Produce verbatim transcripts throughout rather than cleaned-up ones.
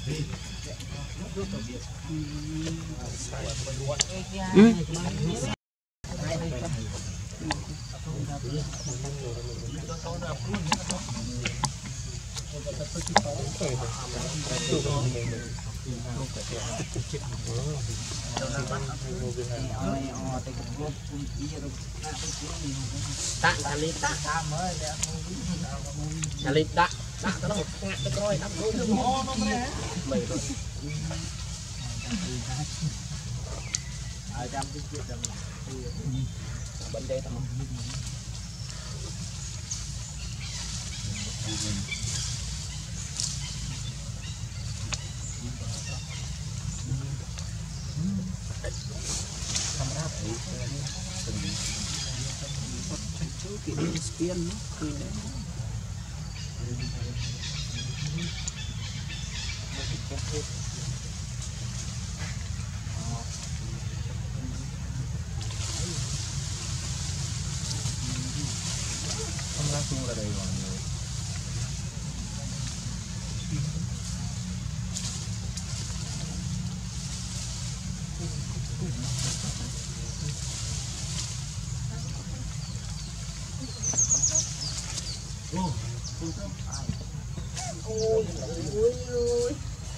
tạ tạ lít tạ tạ lít tạ tạ nó một ngặt cái coi nó nó mày rồi ai trăm cái chuyện đó bệnh đây thôi cái đi spiên nó thì không ra chung là đây rồi ôi ôi ôi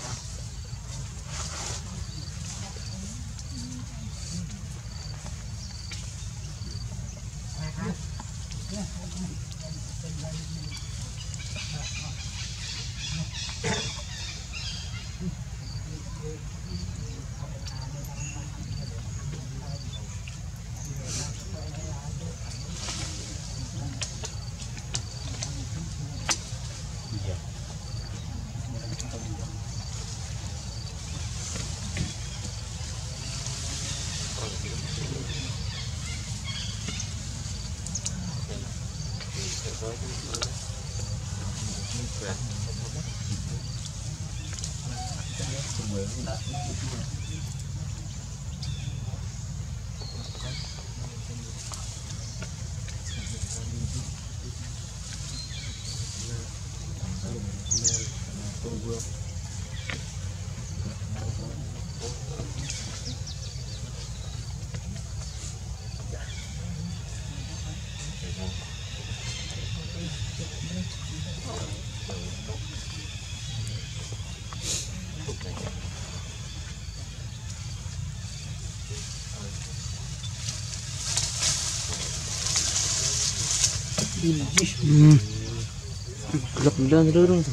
Ừ. Lập lên rơi luôn.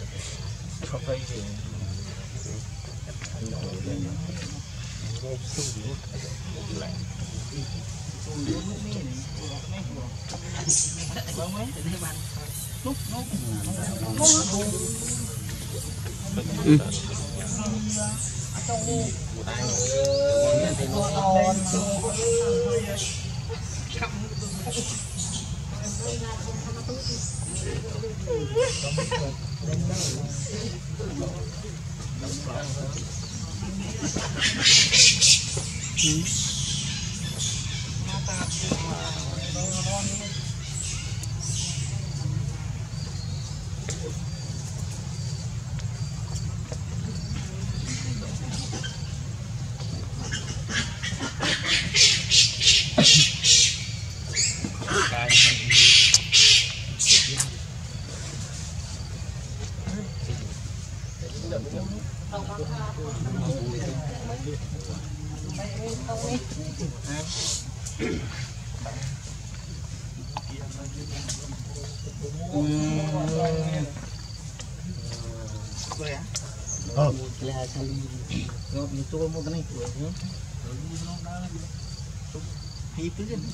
Ừ. Ờ, là sao rồi mình chua một cái này của nó thì cứ cái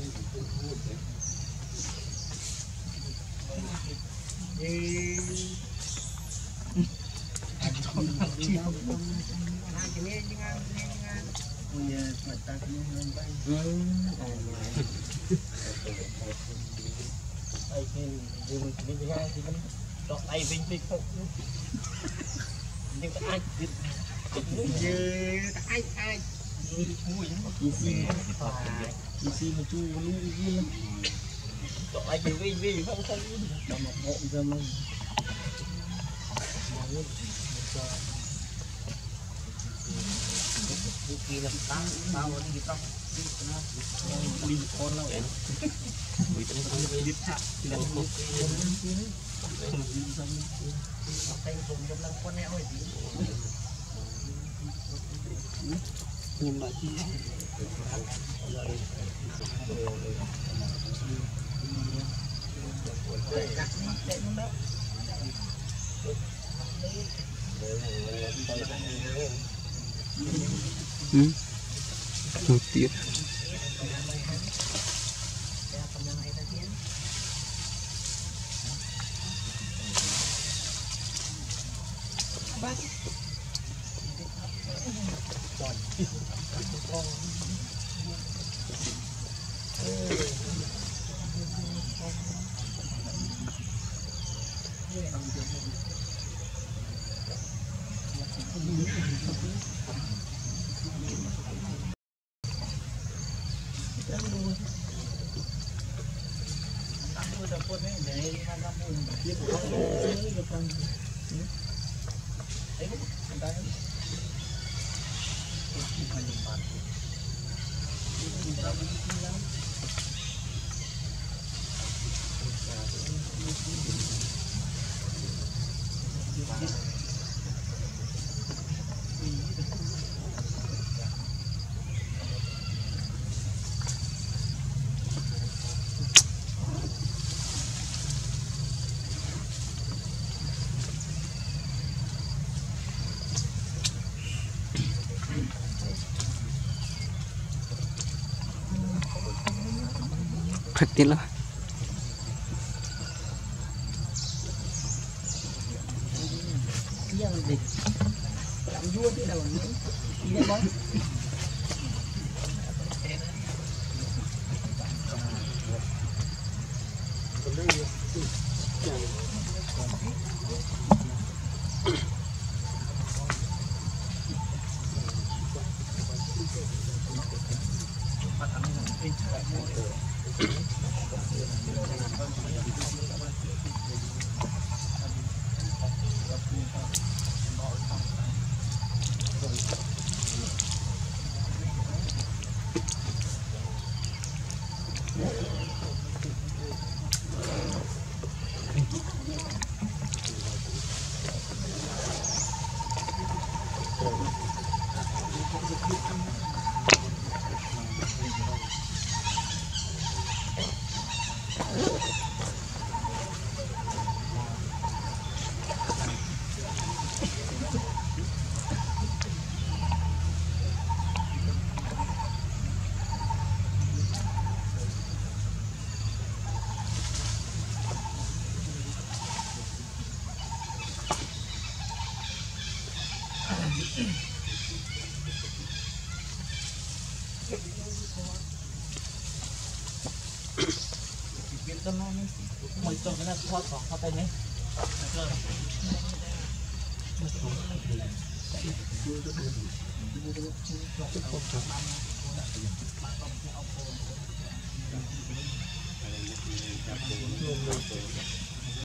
tay vinh vinh không nhưng ai ai ai gì gì gì mà chu luôn luôn chọn ai thì vinh vinh không không chọn một bộ giờ mình Kỳ là tao tao đi tao đi con nào vậy bị tao không biết hạ thì là không tay dùng trong lăng con neo gì nhưng mà chi ừ nổi tiếng thật tiếc lắm làm vua cái đầu nữa đi đây bóng một tuần nó thoát khỏi thoát tay đấy